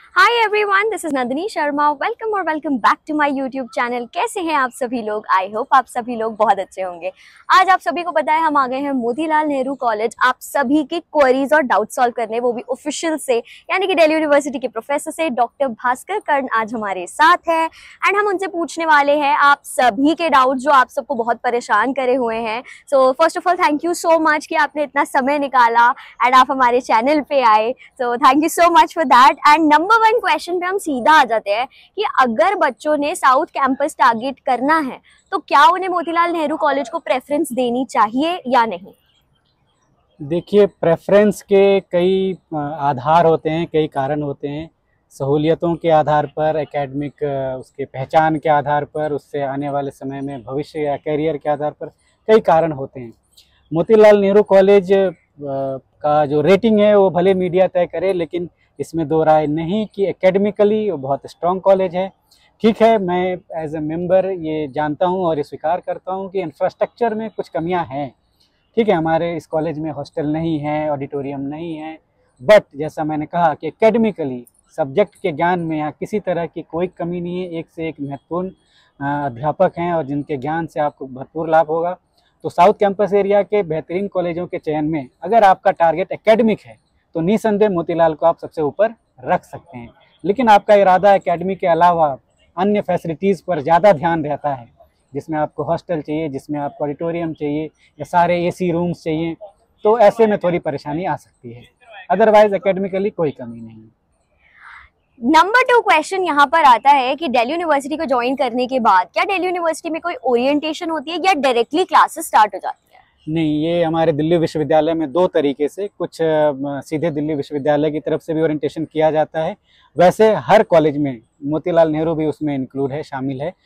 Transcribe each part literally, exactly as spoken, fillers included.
Hi everyone, this is Nandini Sharma. Welcome और welcome back to my YouTube channel. कैसे हैं आप सभी लोग? आई होप आप सभी लोग बहुत अच्छे होंगे। आज आप सभी को पता है हम आ गए हैं मोतीलाल नेहरू कॉलेज आप सभी की क्वेरीज और डाउट सॉल्व करने, वो भी ऑफिशियल से, यानी कि दिल्ली यूनिवर्सिटी के प्रोफेसर से। डॉक्टर भास्कर कर्ण आज हमारे साथ है एंड हम उनसे पूछने वाले हैं आप सभी के डाउट जो आप सबको बहुत परेशान करे हुए हैं। So first of all thank you so much कि आपने इतना समय निकाला एंड आप हमारे चैनल पे आए। So thank you so much for that. And number one question पे हम सीधा आ जाते हैं कि अगर बच्चों ने साउथ कैंपस टारगेट करना है तो क्या उन्हें मोतीलाल नेहरू कॉलेज को प्रेफरेंस देनी चाहिए या नहीं? देखिए, प्रेफरेंस के कई आधार होते हैं, कई कारण होते हैं। सहूलियतों के आधार पर, एकेडमिक उसके पहचान के आधार पर, उससे आने वाले समय में भविष्य या करियर के आधार पर कई कारण होते हैं। मोतीलाल नेहरू कॉलेज का जो रेटिंग है वो भले मीडिया तय करे, लेकिन इसमें दो राय नहीं कि एकेडमिकली वो बहुत स्ट्रॉन्ग कॉलेज है। ठीक है, मैं एज ए मेंबर ये जानता हूँ और ये स्वीकार करता हूँ कि इंफ्रास्ट्रक्चर में कुछ कमियाँ हैं। ठीक है, हमारे इस कॉलेज में हॉस्टल नहीं है, ऑडिटोरियम नहीं है, बट जैसा मैंने कहा कि एकेडमिकली सब्जेक्ट के ज्ञान में यहाँ किसी तरह की कोई कमी नहीं है। एक से एक महत्वपूर्ण अध्यापक हैं और जिनके ज्ञान से आपको भरपूर लाभ होगा। तो साउथ कैंपस एरिया के बेहतरीन कॉलेजों के चयन में अगर आपका टारगेट एकेडमिक है तो निसंदेह मोतीलाल को आप सबसे ऊपर रख सकते हैं। लेकिन आपका इरादा एकेडमी के अलावा अन्य फैसिलिटीज़ पर ज़्यादा ध्यान रहता है, जिसमें आपको हॉस्टल चाहिए, जिसमें आपको ऑडिटोरियम चाहिए या सारे एसी रूम्स चाहिए, तो ऐसे में थोड़ी परेशानी आ सकती है। अदरवाइज एकेडमिकली कोई कमी नहीं है। नंबर टू क्वेश्चन यहाँ पर आता है कि दिल्ली यूनिवर्सिटी को ज्वाइन करने के बाद क्या दिल्ली यूनिवर्सिटी में कोई ओरिएंटेशन होती है या डायरेक्टली क्लासेस स्टार्ट हो जाती है? नहीं, ये हमारे दिल्ली विश्वविद्यालय में दो तरीके से, कुछ सीधे दिल्ली विश्वविद्यालय की तरफ से भी ओरिएंटेशन किया जाता है। वैसे हर कॉलेज में, मोतीलाल नेहरू भी उसमें इंक्लूड है, शामिल है।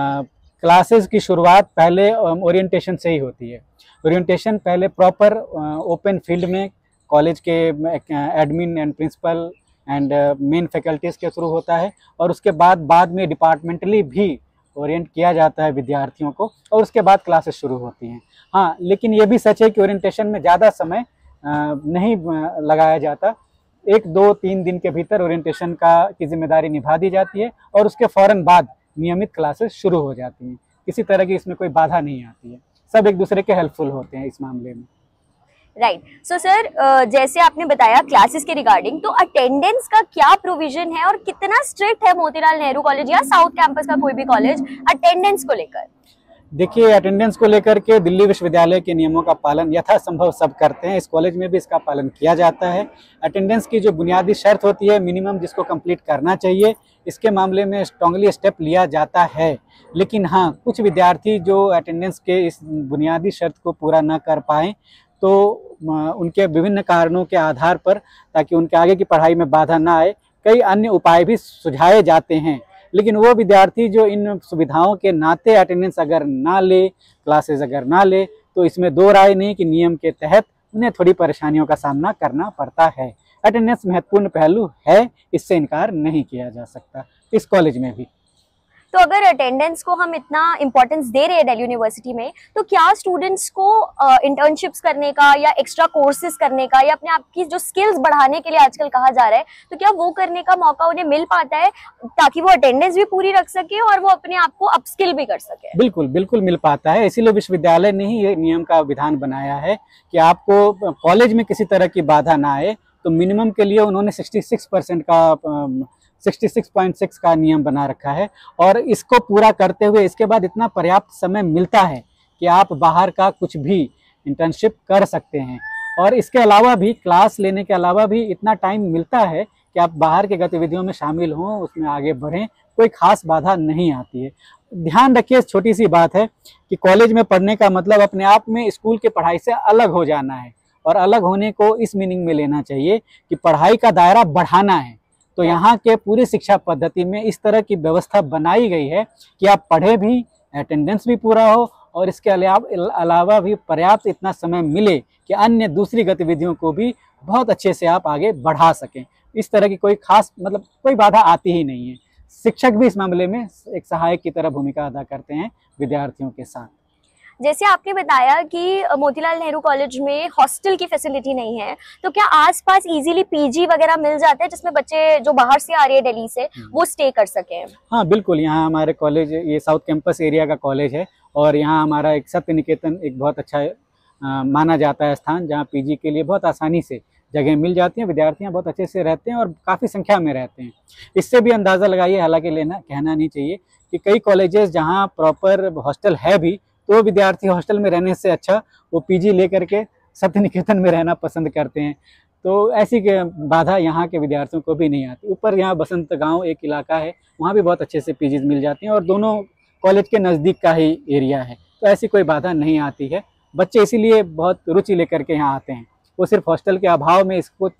क्लासेस की शुरुआत पहले ओरिएंटेशन से ही होती है। ओरिएंटेशन पहले प्रॉपर ओपन फील्ड में कॉलेज के admin and principal and main faculties के थ्रू होता है, और उसके बाद बाद में डिपार्टमेंटली भी ओरिएंट किया जाता है विद्यार्थियों को, और उसके बाद क्लासेस शुरू होती हैं। हाँ, लेकिन ये भी सच है कि ओरिएंटेशन में ज़्यादा समय नहीं लगाया जाता। एक दो तीन दिन के भीतर ओरिएंटेशन का की जिम्मेदारी निभा दी जाती है और उसके फ़ौरन बाद नियमित क्लासेस शुरू हो जाती हैं। किसी तरह की इसमें कोई बाधा नहीं आती है, सब एक दूसरे के हेल्पफुल होते हैं इस मामले में। राइट। सो सर, जैसे आपने बताया क्लासेस के रिगार्डिंग, तो अटेंडेंस का क्या प्रोविजन है और कितना स्ट्रिक्ट है मोतीलाल नेहरू कॉलेज या साउथ कैंपस का कोई भी कॉलेज अटेंडेंस को लेकर? देखिए, अटेंडेंस को लेकर के दिल्ली विश्वविद्यालय के नियमों का पालन यथासंभव सब करते हैं। इस कॉलेज में भी इसका पालन किया जाता है। अटेंडेंस की जो बुनियादी शर्त होती है, मिनिमम जिसको कंप्लीट करना चाहिए, इसके मामले में स्ट्रांगली स्टेप लिया जाता है। लेकिन हाँ, कुछ विद्यार्थी जो अटेंडेंस के इस बुनियादी शर्त को पूरा न कर पाएँ तो उनके विभिन्न कारणों के आधार पर, ताकि उनके आगे की पढ़ाई में बाधा ना आए, कई अन्य उपाय भी सुझाए जाते हैं। लेकिन वो विद्यार्थी जो इन सुविधाओं के नाते अटेंडेंस अगर ना ले, क्लासेस अगर ना ले, तो इसमें दो राय नहीं कि नियम के तहत उन्हें थोड़ी परेशानियों का सामना करना पड़ता है। अटेंडेंस महत्वपूर्ण पहलू है, इससे इनकार नहीं किया जा सकता इस कॉलेज में भी। तो अगर अटेंडेंस को हम इतना इम्पोर्टेंस दे रहे हैं दिल्ली यूनिवर्सिटी में, तो क्या स्टूडेंट्स को इंटर्नशिप्स करने का या एक्स्ट्रा कोर्सेज करने का या अपने आप की जो स्किल्स बढ़ाने के लिए आजकल कहा जा रहा है, तो क्या वो करने का मौका उन्हें मिल पाता है ताकि वो अटेंडेंस भी पूरी रख सके और वो अपने आप को अपस्किल भी कर सके? बिल्कुल बिल्कुल मिल पाता है। इसीलिए विश्वविद्यालय ने ही ये नियम का विधान बनाया है कि आपको कॉलेज में किसी तरह की बाधा ना आए, तो मिनिमम के लिए उन्होंने सिक्सटी सिक्स परसेंट का छियासठ पॉइंट छह का नियम बना रखा है। और इसको पूरा करते हुए इसके बाद इतना पर्याप्त समय मिलता है कि आप बाहर का कुछ भी इंटर्नशिप कर सकते हैं। और इसके अलावा भी, क्लास लेने के अलावा भी इतना टाइम मिलता है कि आप बाहर के गतिविधियों में शामिल हों, उसमें आगे बढ़ें, कोई खास बाधा नहीं आती है। ध्यान रखिए, छोटी सी बात है कि कॉलेज में पढ़ने का मतलब अपने आप में स्कूल की पढ़ाई से अलग हो जाना है, और अलग होने को इस मीनिंग में लेना चाहिए कि पढ़ाई का दायरा बढ़ाना है। तो यहाँ के पूरी शिक्षा पद्धति में इस तरह की व्यवस्था बनाई गई है कि आप पढ़े भी, अटेंडेंस भी पूरा हो, और इसके अलावा भी पर्याप्त इतना समय मिले कि अन्य दूसरी गतिविधियों को भी बहुत अच्छे से आप आगे बढ़ा सकें। इस तरह की कोई खास मतलब कोई बाधा आती ही नहीं है। शिक्षक भी इस मामले में एक सहायक की तरह भूमिका अदा करते हैं विद्यार्थियों के साथ। जैसे आपने बताया कि मोतीलाल नेहरू कॉलेज में हॉस्टल की फैसिलिटी नहीं है, तो क्या आसपास इजीली पीजी वगैरह मिल जाते हैं जिसमें बच्चे जो बाहर से आ रहे हैं दिल्ली से वो स्टे कर सकें? हाँ बिल्कुल, यहाँ हमारे कॉलेज, ये साउथ कैंपस एरिया का कॉलेज है और यहाँ हमारा एक सत्य निकेतन एक बहुत अच्छा आ, माना जाता है स्थान, जहाँ पीजी के लिए बहुत आसानी से जगह मिल जाती हैं, विद्यार्थियां बहुत अच्छे से रहते हैं और काफ़ी संख्या में रहते हैं। इससे भी अंदाज़ा लगाइए, हालांकि लेना कहना नहीं चाहिए कि कई कॉलेजेस जहां प्रॉपर हॉस्टल है भी, तो विद्यार्थी हॉस्टल में रहने से अच्छा वो पीजी लेकर के सत्य निकेतन में रहना पसंद करते हैं। तो ऐसी बाधा यहाँ के विद्यार्थियों को भी नहीं आती। ऊपर यहाँ बसंत गाँव एक इलाका है, वहाँ भी बहुत अच्छे से पीजीज मिल जाती हैं और दोनों कॉलेज के नज़दीक का ही एरिया है, तो ऐसी कोई बाधा नहीं आती है। बच्चे इसीलिए बहुत रुचि लेकर के यहाँ आते हैं, वो सिर्फ हॉस्टल के अभाव में इसको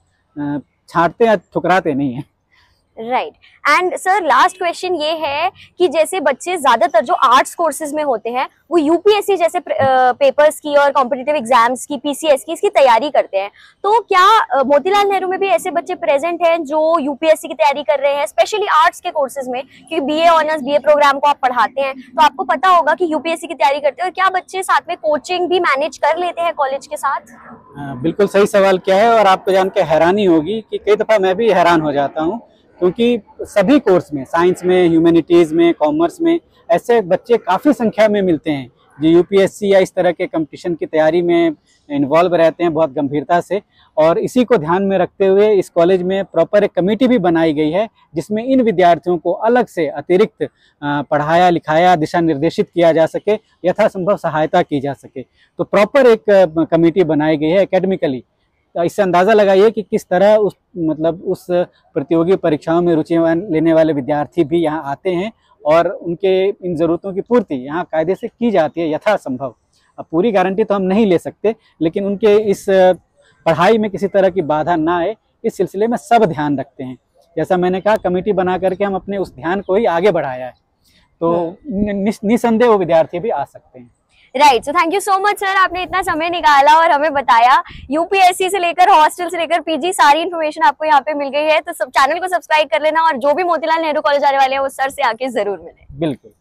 छांटते या ठुकराते नहीं हैं। Right. And sir last question ये है कि जैसे बच्चे ज्यादातर जो आर्ट्स कोर्सेज में होते हैं वो यूपीएससी जैसे पेपर्स की और कॉम्पिटिटिव एग्जाम्स की, पीसीएस की, इसकी तैयारी करते हैं, तो क्या मोतीलाल नेहरू में भी ऐसे बच्चे प्रेजेंट हैं जो यूपीएससी की तैयारी कर रहे हैं, स्पेशली आर्ट्स के कोर्सेज में? क्योंकि बीए ऑनर्स बीए प्रोग्राम को आप पढ़ाते हैं तो आपको पता होगा कि यूपीएससी की तैयारी करते हैं, और क्या बच्चे साथ में कोचिंग भी मैनेज कर लेते हैं कॉलेज के साथ? बिल्कुल सही सवाल किया है और आपको जान के हैरानी होगी कि कई दफा मैं भी हैरान हो जाता हूँ, क्योंकि सभी कोर्स में, साइंस में, ह्यूमैनिटीज़ में, कॉमर्स में ऐसे बच्चे काफ़ी संख्या में मिलते हैं जो यूपीएससी या इस तरह के कंपटीशन की तैयारी में इन्वॉल्व रहते हैं बहुत गंभीरता से। और इसी को ध्यान में रखते हुए इस कॉलेज में प्रॉपर एक कमेटी भी बनाई गई है जिसमें इन विद्यार्थियों को अलग से अतिरिक्त पढ़ाया लिखाया, दिशा निर्देशित किया जा सके, यथासंभव सहायता की जा सके। तो प्रॉपर एक कमेटी बनाई गई है एकेडमिकली। तो इससे अंदाज़ा लगाइए कि किस तरह उस मतलब उस प्रतियोगी परीक्षाओं में रुचि लेने वाले विद्यार्थी भी यहाँ आते हैं और उनके इन ज़रूरतों की पूर्ति यहाँ कायदे से की जाती है यथासंभव। अब पूरी गारंटी तो हम नहीं ले सकते, लेकिन उनके इस पढ़ाई में किसी तरह की बाधा ना आए, इस सिलसिले में सब ध्यान रखते हैं। जैसा मैंने कहा, कमेटी बना करके हम अपने उस ध्यान को ही आगे बढ़ाया है, तो निसंदेह वो विद्यार्थी भी आ सकते हैं। Right, so thank you so much sir, आपने इतना समय निकाला और हमें बताया। यूपीएससी से लेकर हॉस्टल से लेकर पीजी सारी इन्फॉर्मेशन आपको यहाँ पे मिल गई है, तो सब चैनल को सब्सक्राइब कर लेना और जो भी मोतीलाल नेहरू कॉलेज आने वाले हैं वो सर से आके जरूर मिले। बिल्कुल।